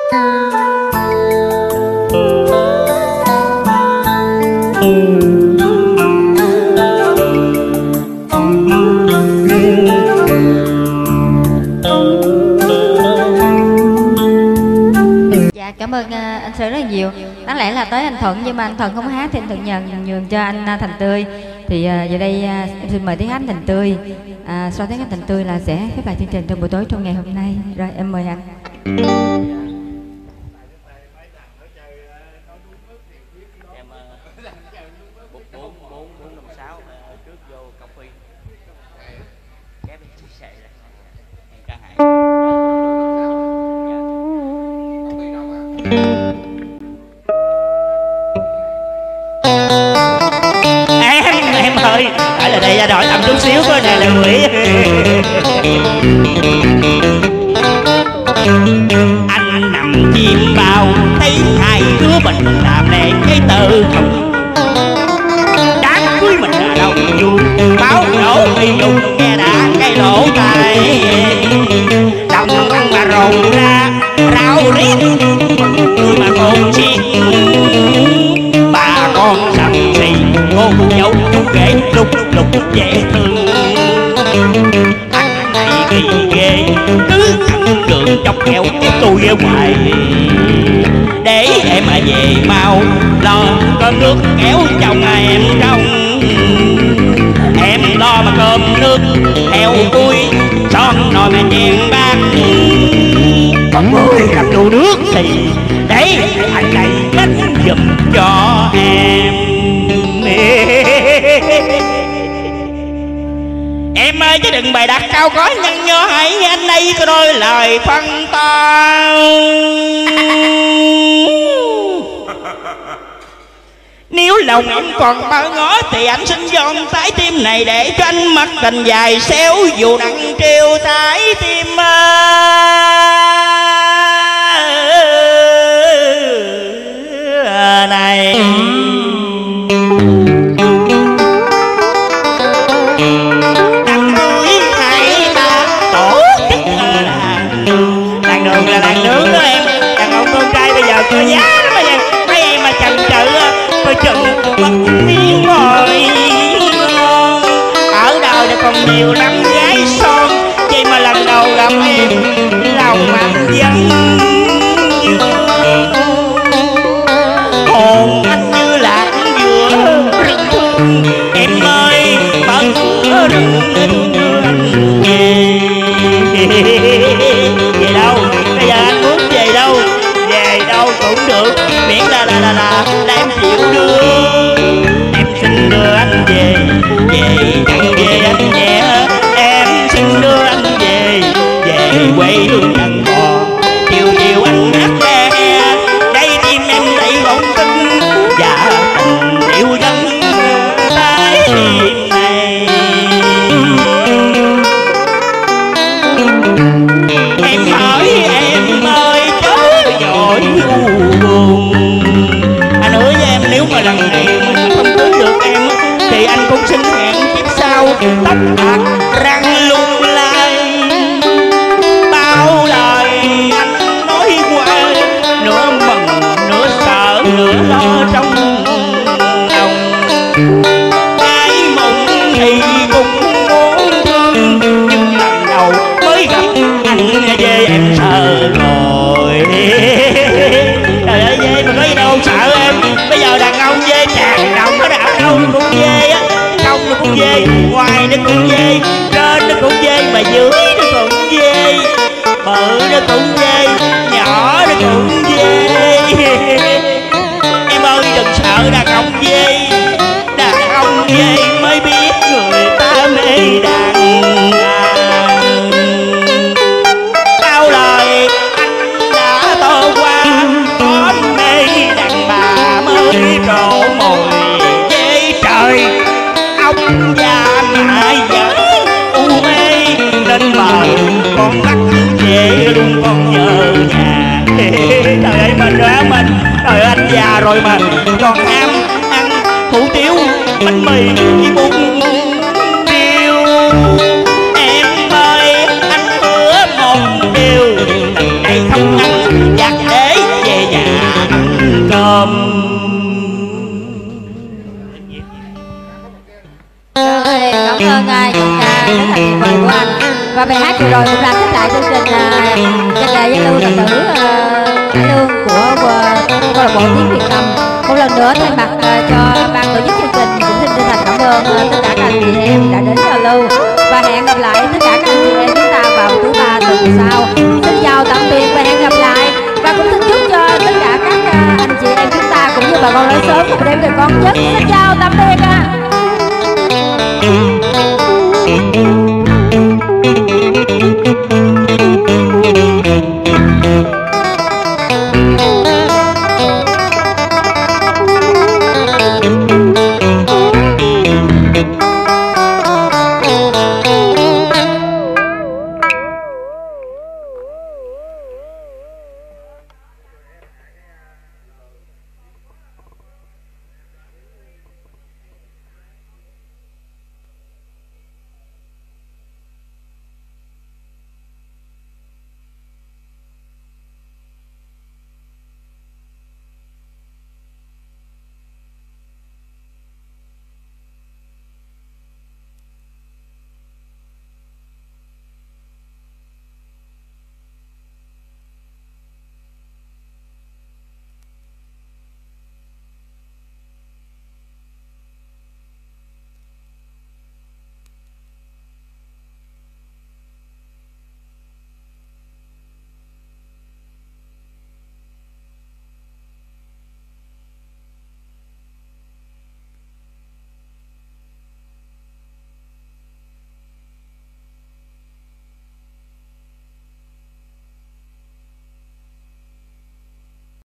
Cảm ơn anh Sơn rất là nhiều. Đáng lẽ là tới anh Thuận nhưng mà anh Thuận không hát thì anh Thuận nhường cho anh Thành Tươi. Thì giờ đây em xin mời tiếng hát Thành Tươi. Sau tiếng hát Thành Tươi là sẽ khép lại chương trình trong buổi tối trong ngày hôm nay. Rồi em mời anh. Em ơi, phải là đây ra đổi tầm chút xíu coi nè là quỷ. Anh nằm chim bao thấy hai đứa mình làm lẹ cái từ thùng. Đám cưới mình ở đâu vui báo nổ đi dùng nghe đã cái lỗ tai. Đồng ăn mà rồn ra rau riết người mà còn chiên. Bà con sầm xì cô dâu chú kể lúc dễ thương. Anh này kỳ ghê cứ thẳng đường chọc kẹo tôi ở ngoài. Để em mà về mau lo cơm nước kéo chồng em trong. Em lo mà cơm nước theo tôi son nồi mà chèn bát. Còn 10 cặp đồ nước thì để anh này đánh giùm cho em. Em ơi chứ đừng bày đặt cao có nhân nho, hãy nghe anh đây có đôi lời phân to. Nếu lòng em còn bơ ngó thì anh xin dọn trái tim này để cho anh mặc tình dài xéo dù nặng treo trái tim này. Đằng núi hay ta tổ chức làng đường là làng nướng đó em. Đàn ông con trai bây giờ có giá lắm mà nha. Mấy em mà chần chừ coi chừng mất miếng mồi ngon. Ở đời này còn nhiều lắm gái son, vậy mà lần đầu gặp em lòng anh vẫn hồn anh như lạc giữa rừng. Em ơi mở cửa rừng nên đưa anh về. Về đâu bây giờ anh muốn về đâu? Về đâu cũng được miễn là em chịu đưa. Em xin đưa anh về chẳng về anh nhẹ. Em xin đưa anh về quê hương đàn bò. Chiều anh hát le đây tim em đầy bóng tinh và tình yêu dân trái tim này. Em hỏi em ơi chớ dội buồn. Anh hứa với em nếu mà lần này mình không cưới được em thì anh cũng xin hẹn kiếp sau tóc bạc răng lung lay. Bao lời anh nói qua nửa mừng nửa sợ nửa lo trong lòng. Cái mộng thì cũng muốn thương nhưng lần đầu mới gặp anh về em sợ rồi. Trời ơi dê mà có gì đâu sợ em. Bây giờ đàn ông dê tràn đồng hết đàn ông cũng dê á. Trong nó cũng dê, ngoài nó cũng dê, trên nó cũng dê, mà dưới nó cũng dê. Bự nó cũng dê, nhỏ nó cũng dê. Em ơi đừng sợ đàn ông dê. Đàn ông dê mới biết người ta mê đàn bà. Bao lời anh đã to qua có mê đàn bà mới trổ mồi dê trời. Ông già mà vẫn u mê lên bờ con bắt về luôn con nhớ nhà. Trời ơi mình đó mình. Trời ơi anh già rồi mà còn ham ăn hủ tiếu bánh mì với bún riêu. Em ơi anh hứa một điều đây không ăn giặt để Cảm ơn giọng ca rất là tuyệt vời của anh. Và bài hát vừa rồi cũng là khép lại chương trình chân đề giao lưu tài tử cải lương của câu lạc bộ Tiếng Việt Cầm. Một lần nữa thay mặt cho ban tổ chức chương trình cũng xin chân thành cảm ơn tất cả các anh chị em đã đến giao lưu, và hẹn gặp lại tất cả các anh chị em chúng ta vào thứ ba tuần sau. Xin chào tạm biệt và hẹn gặp lại, và cũng xin chúc cho tất cả các anh chị em chúng ta cũng như bà con lớn sớm một đêm về con giấc. Xin chào tạm biệt ạ.